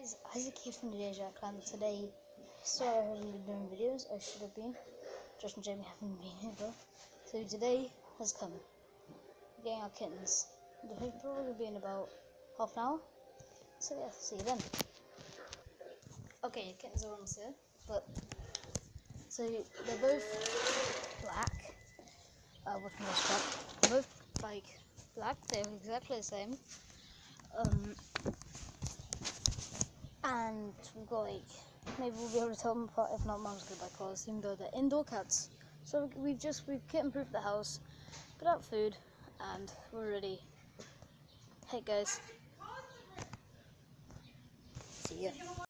guys, Isaac here from the Deja Clan. Today, sorry I haven't been doing videos, I should have been. Josh and Jamie haven't been here though. So today has come. We're getting our kittens. They'll probably be in about half an hour. So yeah, see you then. Okay, your kittens are almost here. But, so they're both black. Which one is black? They're both like black, they're exactly the same. And we've got like, maybe we'll be able to tell them apart. If not, Mum's gonna buy clothes, even though they're indoor cats. So we've kitten proofed the house, put out food, and we're ready. Hey guys, see ya.